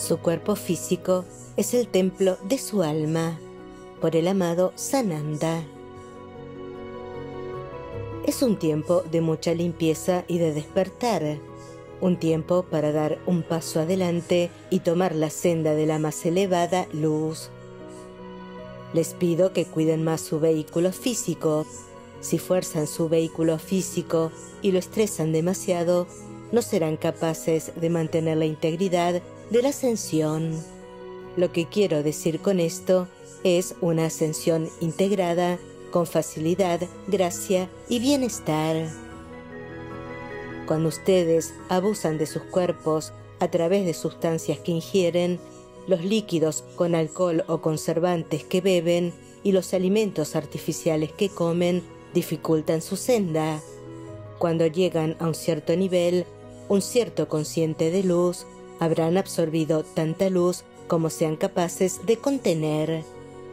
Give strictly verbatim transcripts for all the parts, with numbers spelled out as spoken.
Su cuerpo físico es el templo de su alma, por el amado Sananda. Es un tiempo de mucha limpieza y de despertar, un tiempo para dar un paso adelante y tomar la senda de la más elevada luz. Les pido que cuiden más su vehículo físico. Si fuerzan su vehículo físico y lo estresan demasiado, no serán capaces de mantener la integridad de la ascensión. Lo que quiero decir con esto es una ascensión integrada con facilidad, gracia y bienestar. Cuando ustedes abusan de sus cuerpos a través de sustancias que ingieren, los líquidos con alcohol o conservantes que beben y los alimentos artificiales que comen dificultan su senda. Cuando llegan a un cierto nivel, un cierto consciente de luz, habrán absorbido tanta luz como sean capaces de contener.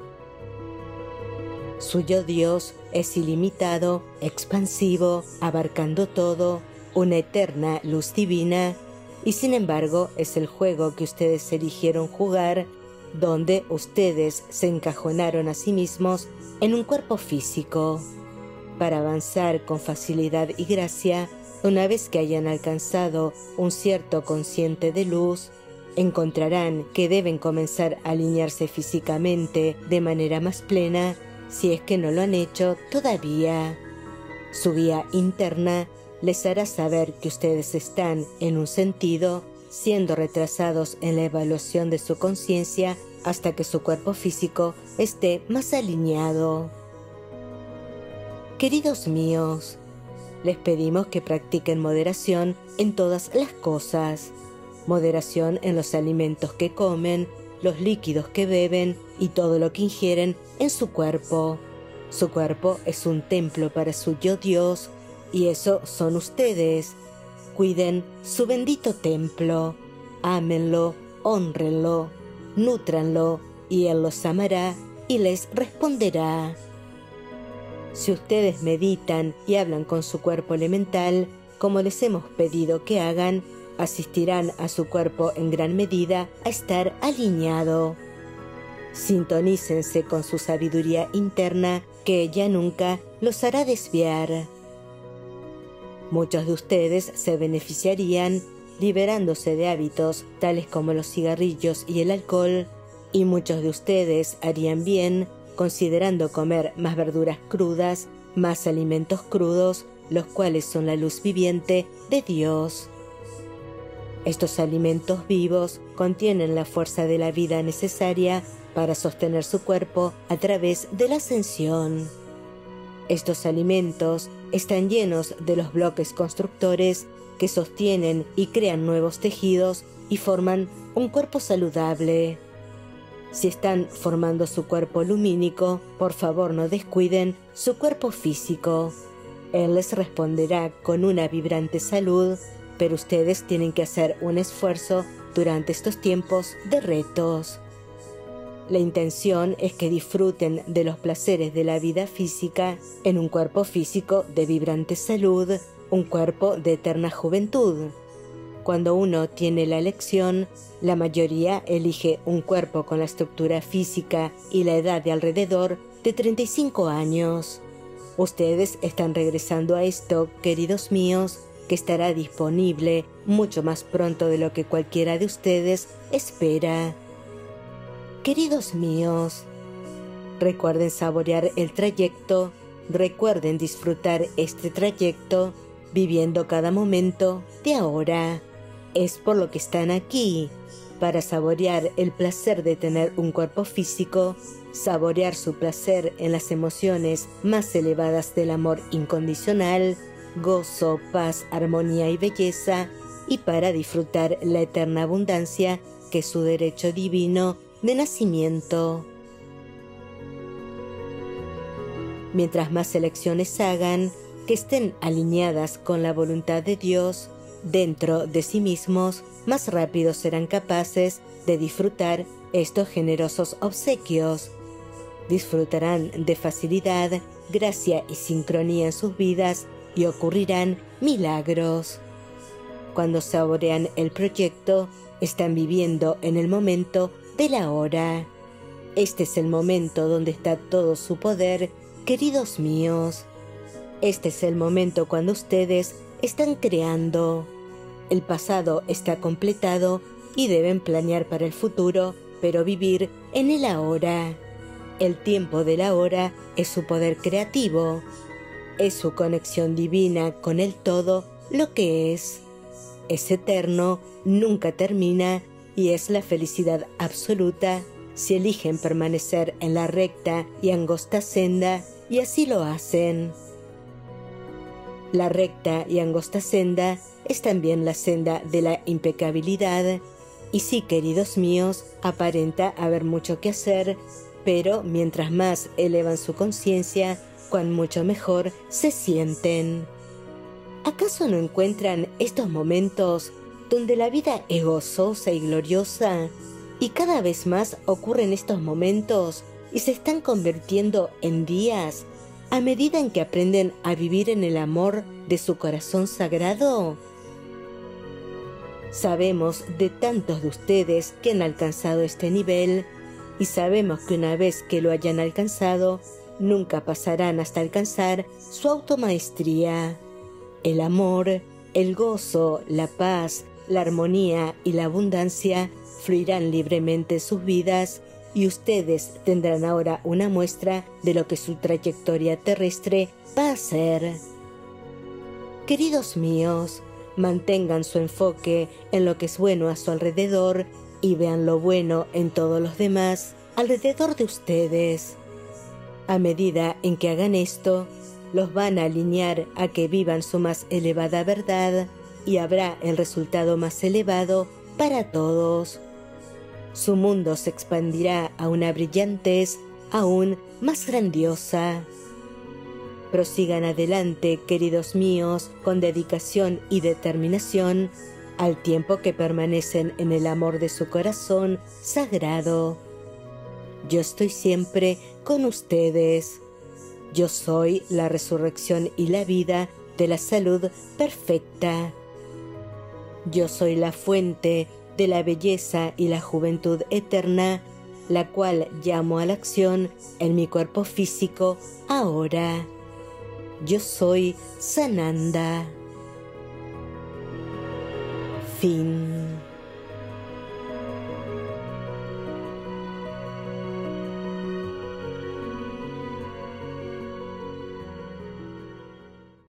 Su yo Dios es ilimitado, expansivo, abarcando todo, una eterna luz divina, y sin embargo es el juego que ustedes eligieron jugar, donde ustedes se encajonaron a sí mismos en un cuerpo físico. Para avanzar con facilidad y gracia, una vez que hayan alcanzado un cierto consciente de luz, encontrarán que deben comenzar a alinearse físicamente de manera más plena, si es que no lo han hecho todavía. Su guía interna les hará saber que ustedes están, en un sentido, siendo retrasados en la evaluación de su conciencia hasta que su cuerpo físico esté más alineado. Queridos míos, les pedimos que practiquen moderación en todas las cosas. Moderación en los alimentos que comen, los líquidos que beben y todo lo que ingieren en su cuerpo. Su cuerpo es un templo para su yo Dios, y eso son ustedes. Cuiden su bendito templo, ámenlo, hónrenlo, nútranlo, y Él los amará y les responderá. Si ustedes meditan y hablan con su cuerpo elemental, como les hemos pedido que hagan, asistirán a su cuerpo en gran medida a estar alineado. Sintonícense con su sabiduría interna, que ella nunca los hará desviar. Muchos de ustedes se beneficiarían liberándose de hábitos tales como los cigarrillos y el alcohol, y muchos de ustedes harían bien considerando comer más verduras crudas, más alimentos crudos, los cuales son la luz viviente de Dios. Estos alimentos vivos contienen la fuerza de la vida necesaria para sostener su cuerpo a través de la ascensión. Estos alimentos están llenos de los bloques constructores que sostienen y crean nuevos tejidos y forman un cuerpo saludable. Si están formando su cuerpo lumínico, por favor no descuiden su cuerpo físico. Él les responderá con una vibrante salud, pero ustedes tienen que hacer un esfuerzo durante estos tiempos de retos. La intención es que disfruten de los placeres de la vida física en un cuerpo físico de vibrante salud, un cuerpo de eterna juventud. Cuando uno tiene la elección, la mayoría elige un cuerpo con la estructura física y la edad de alrededor de treinta y cinco años. Ustedes están regresando a esto, queridos míos, que estará disponible mucho más pronto de lo que cualquiera de ustedes espera. Queridos míos, recuerden saborear el trayecto, recuerden disfrutar este trayecto, viviendo cada momento de ahora. Es por lo que están aquí, para saborear el placer de tener un cuerpo físico, saborear su placer en las emociones más elevadas del amor incondicional, gozo, paz, armonía y belleza, y para disfrutar la eterna abundancia que es su derecho divino de nacimiento. Mientras más elecciones hagan, que estén alineadas con la voluntad de Dios, dentro de sí mismos, más rápido serán capaces de disfrutar estos generosos obsequios. Disfrutarán de facilidad, gracia y sincronía en sus vidas y ocurrirán milagros. Cuando saborean el proyecto, están viviendo en el momento del ahora. Este es el momento donde está todo su poder, queridos míos. Este es el momento cuando ustedes están creando. El pasado está completado y deben planear para el futuro, pero vivir en el ahora. El tiempo del ahora es su poder creativo. Es su conexión divina con el todo lo que es. Es eterno, nunca termina y es la felicidad absoluta si eligen permanecer en la recta y angosta senda, y así lo hacen. La recta y angosta senda es también la senda de la impecabilidad, y sí, queridos míos, aparenta haber mucho que hacer, pero mientras más elevan su conciencia, cuán mucho mejor se sienten. ¿Acaso no encuentran estos momentos donde la vida es gozosa y gloriosa? Y cada vez más ocurren estos momentos y se están convirtiendo en días a medida en que aprenden a vivir en el amor de su corazón sagrado. Sabemos de tantos de ustedes que han alcanzado este nivel y sabemos que una vez que lo hayan alcanzado, nunca pasarán hasta alcanzar su automaestría. El amor, el gozo, la paz, la armonía y la abundancia fluirán libremente en sus vidas y ustedes tendrán ahora una muestra de lo que su trayectoria terrestre va a ser. Queridos míos, mantengan su enfoque en lo que es bueno a su alrededor y vean lo bueno en todos los demás alrededor de ustedes. A medida en que hagan esto, los van a alinear a que vivan su más elevada verdad y habrá el resultado más elevado para todos. Su mundo se expandirá a una brillantez aún más grandiosa. Prosigan adelante, queridos míos, con dedicación y determinación, al tiempo que permanecen en el amor de su corazón sagrado. Yo estoy siempre con ustedes. Yo soy la resurrección y la vida de la salud perfecta. Yo soy la fuente de la belleza y la juventud eterna, la cual llamo a la acción en mi cuerpo físico ahora. Yo soy Sananda. Fin.